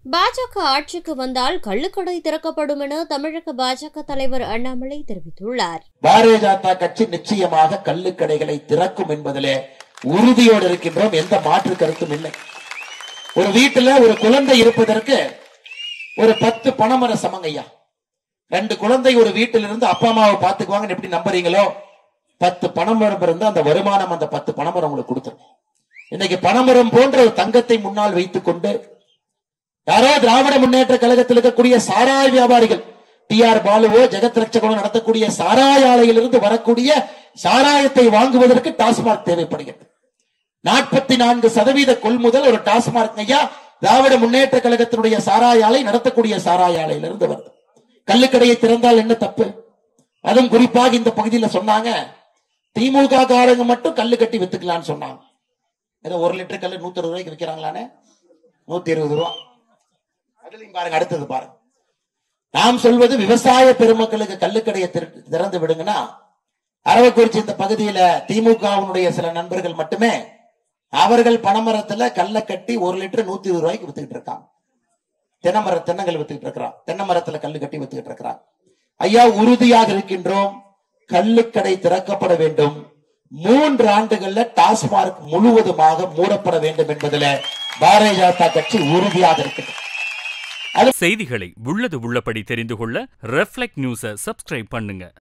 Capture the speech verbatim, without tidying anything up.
பாஜக ஆட்சிக்கு வந்தால் கள்ளுக்கடை திறக்கப்படும் என தமிழக பாஜக தலைவர் அண்ணாமலை தெரிவித்துள்ளார். பாரதிய ஜனதா கட்சி நிச்சயமாக கள்ளுக்கடைகளை திறக்கும் என்பதிலே உறுதியோடு இருக்கின்றோம். எந்த மாற்று கருத்தும் இல்லை. ஒரு வீட்டுல ஒரு குழந்தை இருப்பதற்கு ஒரு பத்து பணமர சமங்கையா. ரெண்டு குழந்தை ஒரு வீட்டிலிருந்து அப்பா அம்மாவை பாத்துக்குவாங்க எப்படி நம்புறீங்களோ, பத்து பணமரம் இருந்து அந்த வருமானம் அந்த பத்து பணமரம் உங்களுக்கு கொடுத்துரும். இன்னைக்கு பணமரம் போன்ற ஒரு தங்கத்தை முன்னால் வைத்துக் கொண்டு யாரோ திராவிட முன்னேற்ற கழகத்தில் இருக்கக்கூடிய சாராய வியாபாரிகள் டி ஆர் பாலுவோ ஜெகத் ரட்சகனோ நடத்தக்கூடிய சாராய ஆலையிலிருந்து வரக்கூடிய சாராயத்தை வாங்குவதற்கு டாஸ்மாக் தேவைப்படுகிறது. நாற்பத்தி நான்கு சதவீத கொள்முதல் ஒரு டாஸ்மாக் ஐயா திராவிட முன்னேற்ற கழகத்தினுடைய சாராய ஆலை நடத்தக்கூடிய சாராய ஆலையிலிருந்து வருது. கள்ளுக்கடையை திறந்தால் என்ன தப்பு? அதுவும் குறிப்பாக இந்த பகுதியில் சொன்னாங்க, திமுக காரங்க மட்டும் கல்லு கட்டி வித்துக்கலான்னு சொன்னாங்க. ஏதோ ஒரு லிட்டர் கல்லு நூத்தி அறுபது ரூபாய்க்கு விற்கிறாங்களானே, நூத்தி இருபது ரூபாய். அதுலயும் பாருங்க, அடுத்தது பாருங்க. நாம் சொல்வது விவசாய பெருமக்களுக்கு கள்ளுக்கடையை திறந்து விடுங்கன்னா, அரவக்குறிச்சி இந்த பகுதியில திமுகவினுடைய சில நண்பர்கள் மட்டுமே அவர்கள் பனைமரத்துல கல்ல கட்டி ஒரு லிட்டர் நூத்தி இருபது ரூபாய்க்கு வித்துக்கிட்டு இருக்காங்க. தென்னமர தென்னங்கள் வித்துக்கிட்டு இருக்கிறான், தென்னை மரத்துல கல்லு கட்டி வித்துக்கிட்டு இருக்கிறான். ஐயா, உறுதியாக இருக்கின்றோம், கள்ளுக்கடை திறக்கப்பட வேண்டும். மூன்று ஆண்டுகள்ல டாஸ்மாக் முழுவதுமாக மூடப்பட வேண்டும் என்பதில் பாரதிய ஜனதா கட்சி உறுதியாக இருக்கிறது. செய்திகளை உள்ளது உள்ளபடி தெரிந்து கொள்ள ரெஃப்ளெக்ட் நியூஸை சப்ஸ்கிரைப் பண்ணுங்க.